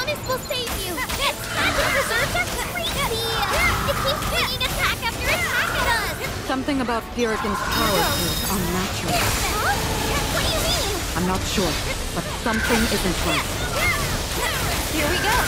promise we'll save you. Its magic preserves are crazy. It keeps bringing attack after attack at us. Something about Purican's power feels unnatural. Huh? What do you mean? I'm not sure, but something isn't right. Here we go.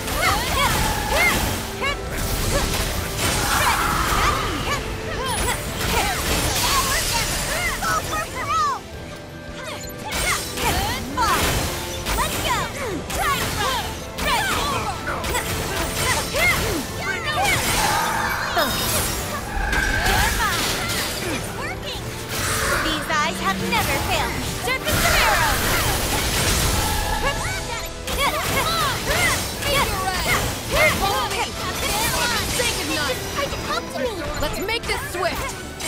Never failed. Surface of arrows. Say goodnight. Try to come to me. Let's make this swift.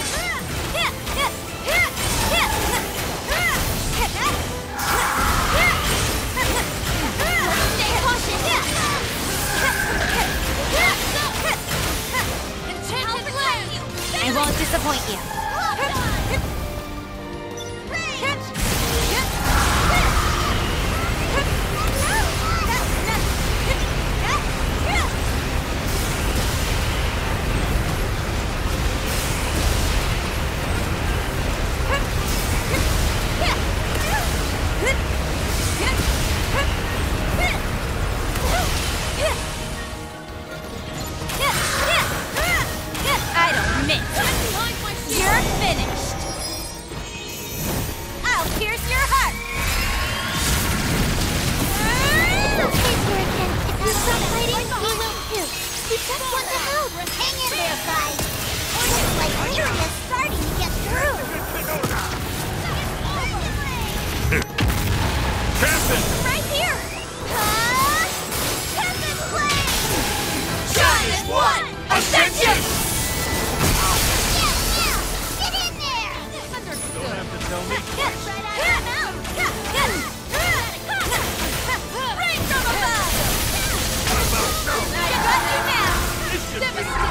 Stay cautious. Enchanted land. I won't disappoint you. I don't miss. You're finished. I'll pierce your heart. It's okay, Purican. If you stop fighting, we will too. We just want to help. Hang in there, guys. Looks like Fury is starting to get through. Captain! Right here. Tempest Flame. Shot is one. Ascension. Get in there. Don't have to tell me. Rain from above. I got you now.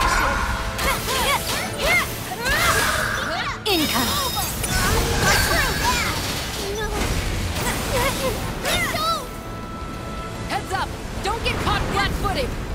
Devastation. Income. Heads up. Don't get caught flat-footed.